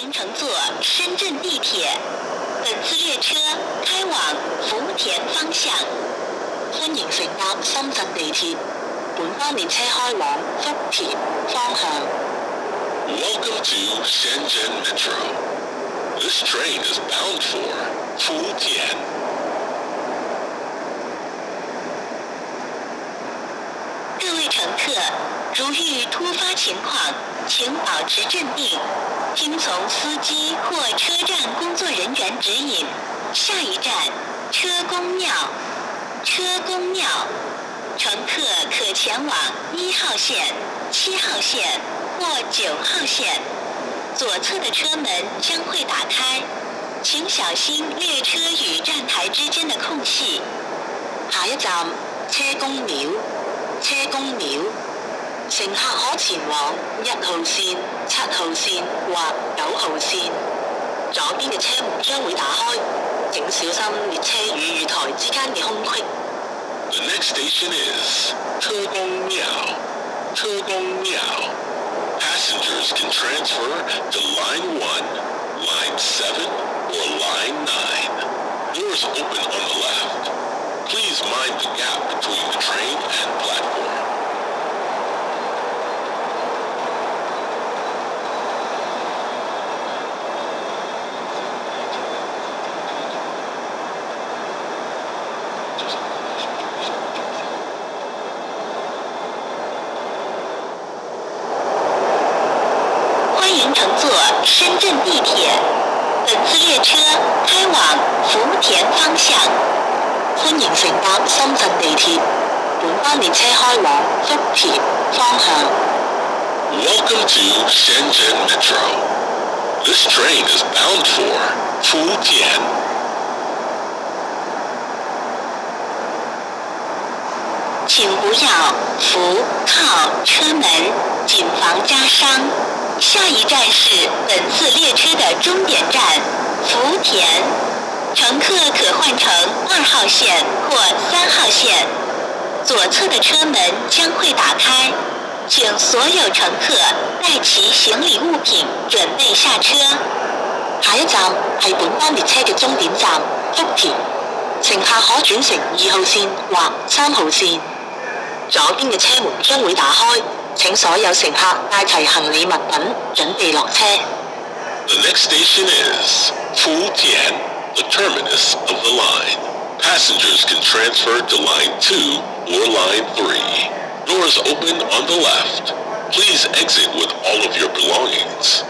迎乘坐深圳地铁，本次列车开往福田方向。歡迎乘搭深圳地鐵，本班列車開往福田方向。 Welcome to Shenzhen Metro. This train is bound for Fujian. 各位乘客，如遇突发情况，请保持镇定，听从司机或车站工作人员指引。下一站，车公庙。车公庙，乘客可前往1号线、7号線或9號線。左側的車門將會打開，請小心列車與站台之間的空隙。 下一站，車公廟。車公廟，乘客可前往1號線、7號線或9號線。左邊嘅車門將會打開，請小心列車與月台之間嘅空隙。 The next station is 車公廟。車公廟。Passengers can transfer to Line 1, Line 7, or Line 9. Doors open on the left. Please mind the gap between the train and platform. 歡迎乘坐深圳地鐵，本次列車開往福田方向。 歡迎乘搭深圳地鐵，本班列車開往福田方向。 Welcome to Shenzhen Metro. This train is bound for Fujian. 請不要扶靠車門，謹防扎傷。下一站是本次列車的終點站福田，乘客可換乘2號線或3號線。左側的車門將會打開，請所有乘客帶齊行李物品，準備下車。 下一站係本班列車嘅終點站福田，乘客可轉乘2號線或3號線。左邊嘅車門將會打開，請所有乘客帶齊行李物品，準備落車。 The next station is Fujian, the terminus of the line. Passengers can transfer to Line 2 or Line 3. Doors open on the left. Please exit with all of your belongings.